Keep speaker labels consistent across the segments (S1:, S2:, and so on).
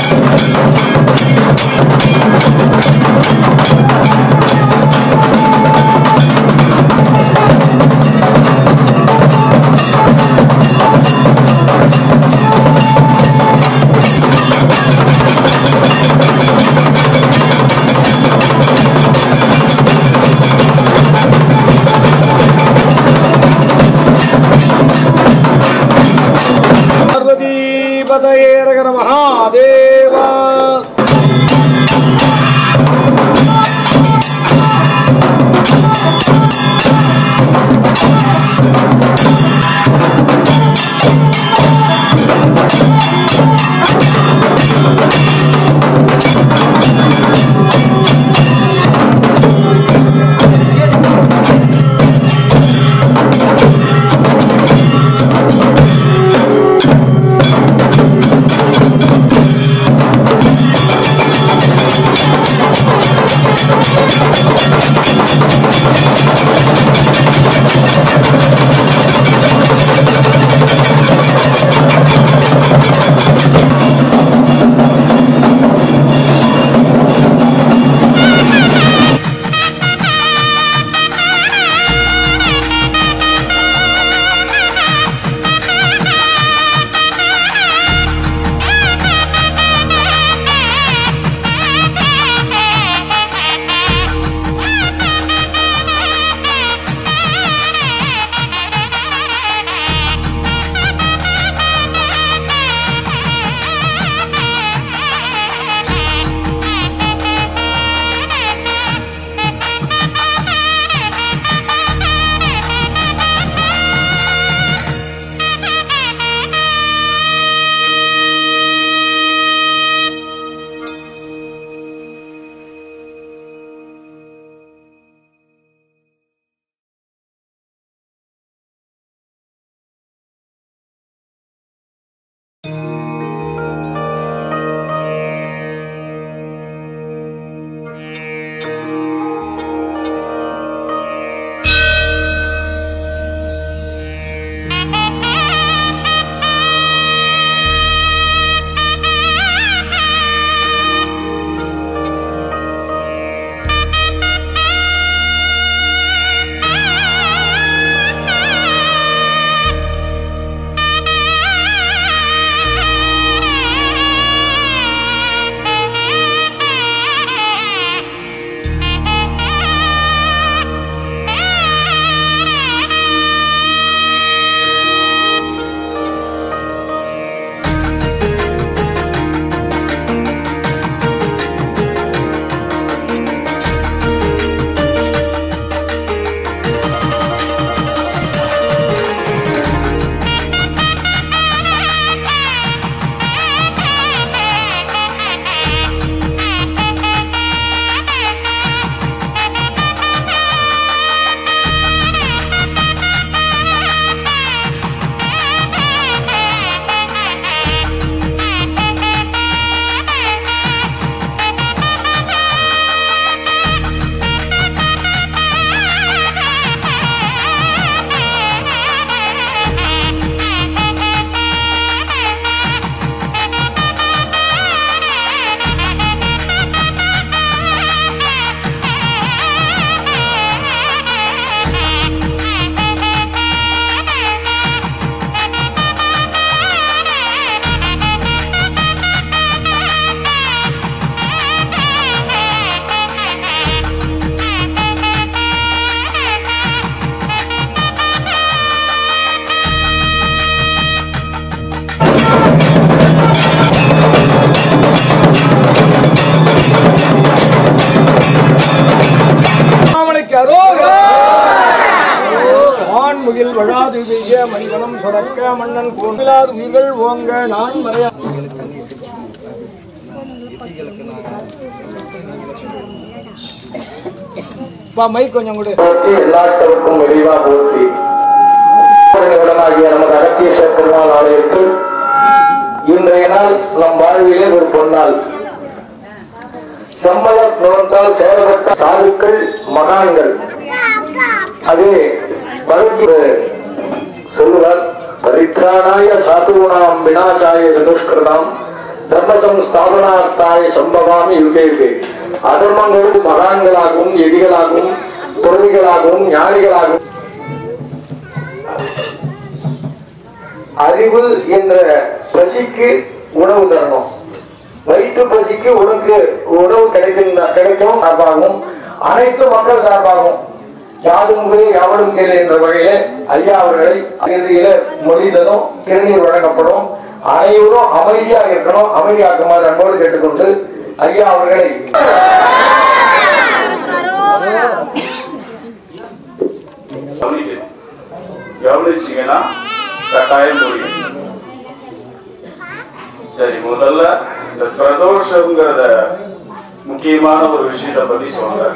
S1: முகில் வழாது பெய்ய மணிவனம் சொரக்க மன்னன் கோவிலாது உயிர்கள் ஓங்க நான் மறையா மைக் கொஞ்சம் கூட
S2: எல்லாத்தவருக்கும் விரிவா போற்றி நமது அகத்தீஸ்வர பெருமாள் ஆலயத்தில் இன்றைய நாள் நம் வாழ்விலே ஒரு பொன்னாள். சம்பளம் நோந்தால் சேவகத்த சாதுக்கள் மகான்கள் அதே சொல்லுவார். பரித்ராணாய சாதுனாம் விநாசாய சதுஷ்கிருதாம் தர்மசம் ஸ்தாபனார்த்தாய சம்பவாமி யுகே யுகே. அதர்மங்களும் மகான்களாகவும் எதிகளாகவும் துறவிகளாகவும் ஞானிகளாகவும் அறிவு என்ற பசிக்கு உணவு தரணும். வயிற்று பசிக்கு உனக்கு உணவு கிடைக்கும் சார்பாகவும் அனைத்து மக்கள் சார்பாகவும் யாரும் யாவரும் கேளு என்ற வகையில ஐயா அவர்களை இறுதியில மொழிந்ததும் திருநீர் வழங்கப்படும். அனைவரும் அமைதியாக இருக்கணும். அமைதியாக்குமாறு அன்போடு கேட்டுக்கொண்டு ஐயா அவர்களை
S3: கவனிச்சீங்கன்னா கட்டாயம் புரியும். சரி, முதல்ல இந்த பிரதோஷம்ங்கிறத முக்கியமான ஒரு விஷயத்தை பத்தி சொல்றேன்.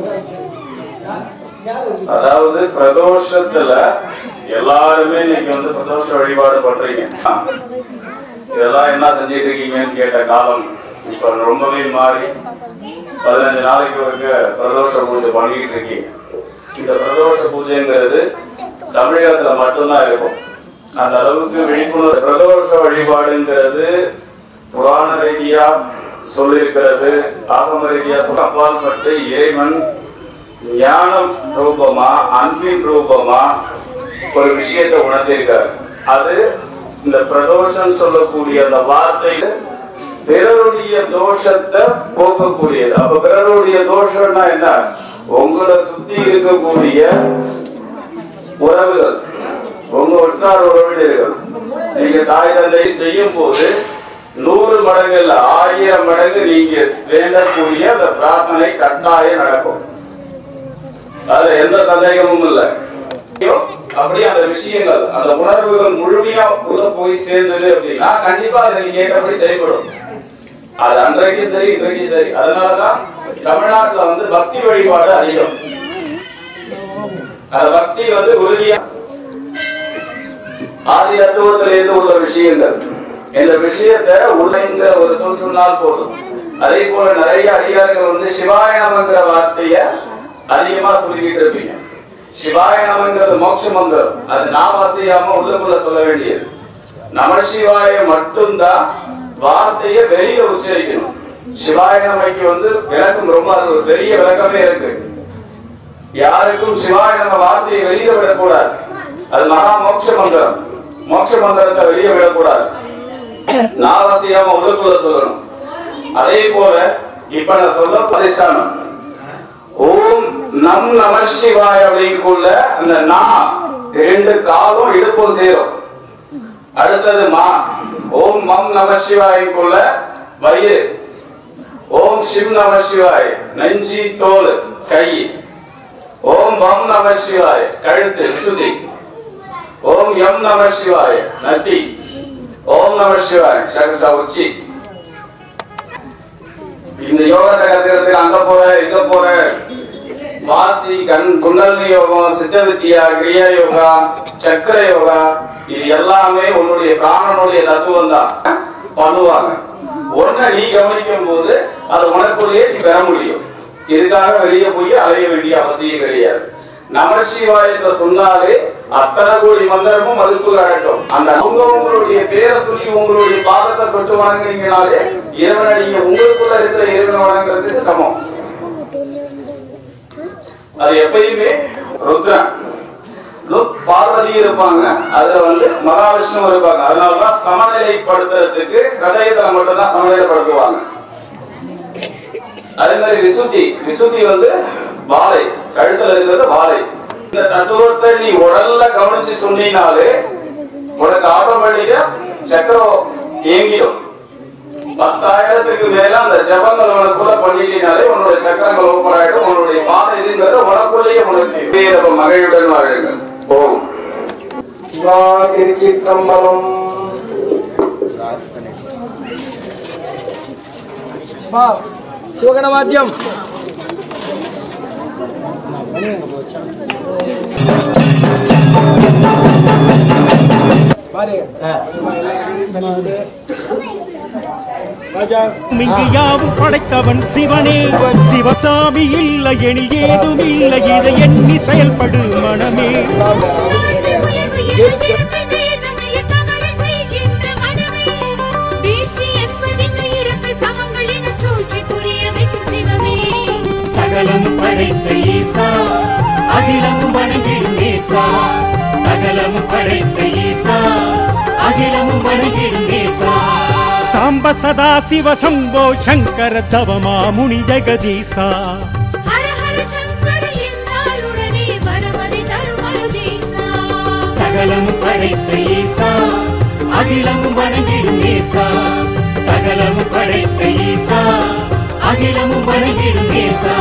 S3: அதாவது பிரதோஷத்துல எல்லாருமே நீங்க பிரதோஷ வழிபாடு பண்றீங்க. இதெல்லாம் என்ன செஞ்சிட்டு இருக்கீங்கன்னு கேட்ட காலம் இப்ப ரொம்பவே மாறி 15 நாளைக்கு பிரதோஷ பூஜை பண்ணிட்டு இருக்கீங்க. இந்த பிரதோஷ பூஜைங்கிறது தமிழகத்துல மட்டும்தான் இருக்கும். அந்த அளவுக்கு விழிப்புணர்வு. பிரதோஷ வழிபாடுங்கிறது புராண ரீதியா சொல்லியிருக்கிறது, ஆகம ரீதியா அப்பாற்பட்டு இறைவன் ஞானம் ரூபமா அன்பின் ரூபமா ஒரு விஷயத்தை உணர்ந்திருக்காரு. அது இந்த பிரதோஷம் சொல்லக்கூடிய அந்த வார்த்தையில பிறருடைய தோஷத்தை போக்கக்கூடியது. அப்ப பிறருடைய தோஷம்னா என்ன? உங்களை சுத்தி இருக்கக்கூடிய உறவுகள், உங்க உற்றார் உறவினர்கள், நீங்க தாய் தந்தை செய்யும் போது 100 மடங்கு இல்ல 1000 மடங்கு நீங்க வேண்டக்கூடிய அந்த பிரார்த்தனை கட்டாயம் நடக்கும். அதுல எந்த சந்தேகமும் இல்லை. அப்படியே அந்த விஷயங்கள் அந்த உணர்வுகள் முழுமையா உள்ள போய் சேர்ந்தது அப்படின்னா கண்டிப்பா அதை நீங்க ஏற்றபடி செயல்படும். அது அன்றைக்கு சரி இன்றைக்கு சரி. அதனாலதான் தமிழ்நாட்டுல பக்தி வழிபாடு அதிகம். அந்த பக்தி உறுதியா ஆதி தத்துவத்திலிருந்து உள்ள விஷயங்கள். இந்த விஷயத்தை உள்ள ஒரு சொன்னால் போதும். அதே போல நிறைய அடியார்கள் சிவாய நமங்கிற வார்த்தைய அதிகமா சொல்லிக்கிட்டு இருப்பீங்க. சிவாய நமங்கிறது மோட்ச மந்திரம். அது நாம் அசையாம உள்ளுக்குள்ள சொல்ல வேண்டியது. நமசிவாய மட்டும்தான் வார்த்தையை வெளியே உச்சரிக்கணும். சிவாய நமக்கு விளக்கம் ரொம்ப அது ஒரு பெரிய விளக்கமே இருக்கு. யாருக்கும் சிவாய நம வார்த்தையை வெளியே விடக்கூடாது. அது மகா மோட்ச மந்திரம். மோட்ச மந்திரத்தை வெளியே விடக்கூடாது. நாவசியாம உள்ளுக்குள்ள சொல்லணும். அதே போல இப்ப நான் சொல்ல அதிஷ்டானம் ஓம் நம் நம சிவாய அப்படிங்குள்ள அந்த நா 2 காலும் இடுப்பும் சேரும். அடுத்தது மா ஓம் மம் நம சிவாய்க்குள்ள வயிறு. ஓம் சிவ் நம சிவாய் நெஞ்சி தோல் கை. ஓம் வம் நம சிவாய் கழுத்து சுதி. ஓம் யம் நம சிவாய் நத்தி. ஓம் நம சிவாய் சரசா உச்சி. இந்த யோகத்தை கத்துக்கிறதுக்கு அங்க போற இங்க போற வாசி கண் குண்டலினி யோகம், சித்த வித்தியா, கிரியா யோகா, சக்கர யோகா, இது எல்லாமே உன்னுடைய பிராணனுடைய தத்துவம் தான் பண்ணுவாங்க. ஒன்ன நீ கவனிக்கும் போது அது உனக்குள்ளேயே நீ பெற முடியும். இதுக்காக வெளியே போய் அலைய வேண்டிய அவசியம் கிடையாது. நமசிவாயத்தை சொன்னாலே அத்தனை கோடி மந்திரமும் அதுக்குள்ள அடட்டும். அந்த உங்களுடைய பேரை சொல்லி உங்களுடைய பாதத்தை தொட்டு வணங்குறீங்கனாலே இறைவனை நீங்க உங்களுக்குள்ள இருக்கிற இறைவனை வணங்குறதுக்கு சமம். அது எப்பயுமே ருத்ரன் பார்வதி இருப்பாங்க. அதுல மகாவிஷ்ணு இருப்பாங்க. அதனாலதான் சமநிலைப்படுத்துறதுக்கு ஹதயத்துல மட்டும்தான் சமநிலைப்படுத்துவாங்க. அதே மாதிரி விசுத்தி வாழை, கழுத்துல இருக்கிறது வாழை. இந்த தத்துவத்தை நீ உடல்ல கவனிச்சு சொன்னீங்கனாலே உனக்கு ஆட்டோமேட்டிக்கா சக்கரம் இயங்கிடும். 10,000க்கு மேல அந்த ஜபங்கள் உனக்குள்ள பண்ணிட்டீங்கனாலே உன்னோட சக்கரங்கள் ஓப்பன் ஆயிடும். உன்னுடைய பாதை இதுங்கிறது உனக்குள்ளேயே உனக்கு மகிழ்வுடன் வாழுங்கள். ஓம் திருச்சிற்றம்பலம்.
S1: சிவகணவாத்தியம்
S4: யாவும் படைத்தவன் சிவனே. சிவசாமி இல்லை எனில் ஏதும் இல்லை. இதை எண்ணி செயல்படு மனமே.
S5: வீழ்ச்சி என்பது
S4: சாம்ப சதா சிவ சம்போ சங்கர தவமா முனி ஜெகதீசா
S5: ஹர ஹர சங்கர என்றாலுடனே வரமதி தருமருதீசா
S6: சகலம் படைத்த ஈசா அகிலம் வணங்கிடும் ஈசா சகலம் படைத்த ஈசா அகிலம் வணங்கிடும் ஈசா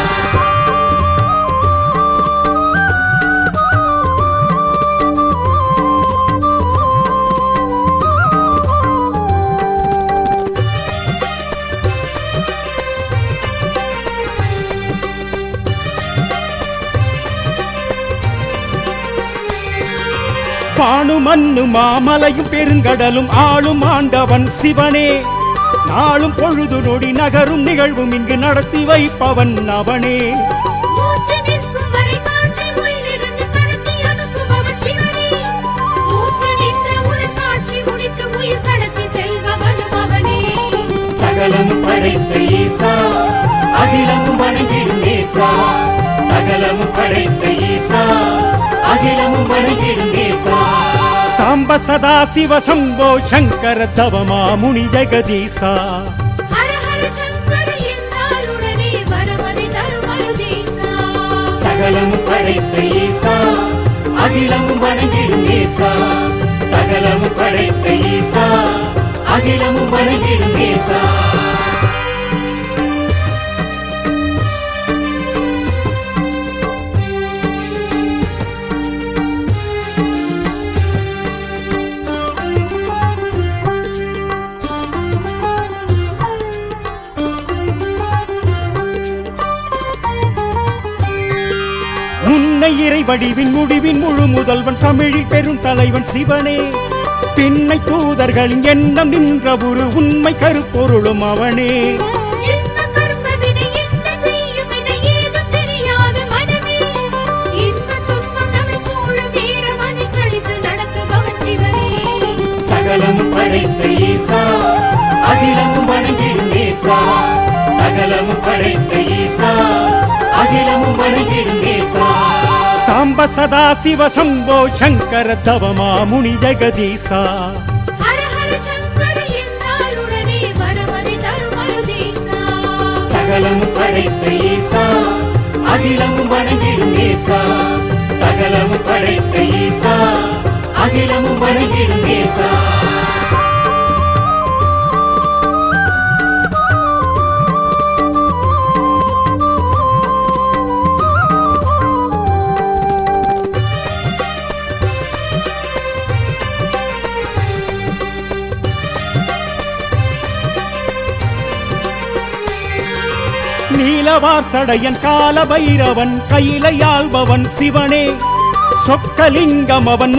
S4: பானு மண்ணு மாமலையும் பெருங்கடலும் ஆளும் ஆண்டவன் சிவனே நாளும் பொழுது நொடி நகரும் நிகழ்வும் இங்கு நடத்தி வைப்பவன் அவனே
S5: மூச்சு நிற்கும் வரை காற்றை உள்ளிருந்து கடத்தி அனுப்புபவன் சிவனே மூச்சு நின்ற உடன் காட்சி முடித்து உயிர் கடத்தி செல்பவனும் அவனே
S6: சகலம் படைத்த ஈசா அகிலம் வணங்கிடும் ஈசா சகலம் படைத்த ஈசா அகிலம் வணங்கிடும் ஈசா
S4: சாம்ப சதா சிவ சம்போ சங்கர தவமா முனி ஜெகதீசா
S5: ஹர ஹர சங்கர என்றாலுடனே வரமதி தருமருதீசா
S6: சகலம் படைத்த ஈசா அகிலம் வணங்கிடும் ஈசா சகலம் படைத்த ஈசா அகிலம் வணங்கிடும் ஈசா
S4: உன்னை இறை வடிவின் முடிவின் முழு முதல்வன் தமிழில் பெரும் தலைவன் சிவனே பின்னை தூதர்களின் எண்ணம் நின்ற ஒரு உண்மை கருப்பொருளும் அவனே
S5: என்ன கர்மவினை என்ன செய்யும் என ஏதும் தெரியாது மனமே இந்த துன்பம் நம்மை சூழும் வீரமதி கழித்து நடத்துபவன் சிவனே
S6: சகலம் படைத்த ஈசா அகிலம் வணங்கிடும் ஈசா சகலம் படைத்த ஈசா அகிலம் வணங்கிடும் ஈசா
S4: சாம்ப சதா சிவ சம்போ சங்கர தவமா முனி ஜெகதீசா
S5: ஹர ஹர சங்கர என்றாலுடனே வரமதி தருமருதீசா
S6: சகலம் படைத்த ஈசா அகிலம் வணங்கிடும் ஈசா சகலம் படைத்த ஈசா அகிலம் வணங்கிடும் ஈசா
S4: நீலவாசடையன் கால பைரவன் கையிலையாள்பவன் சிவனே சொக்கலிங்கம் அவன்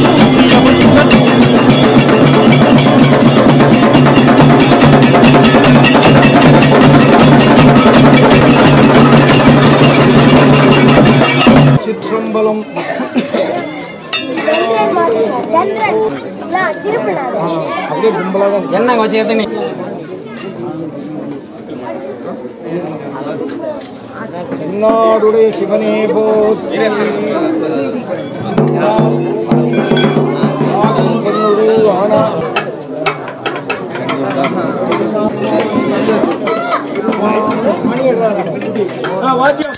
S1: சிற்றம்பலம் அப்படியே கும்பலாக என்ன வச்சு எத்தனை தென்னாடுடைய சிவனே போற்றி ஆனா வாத்தியம்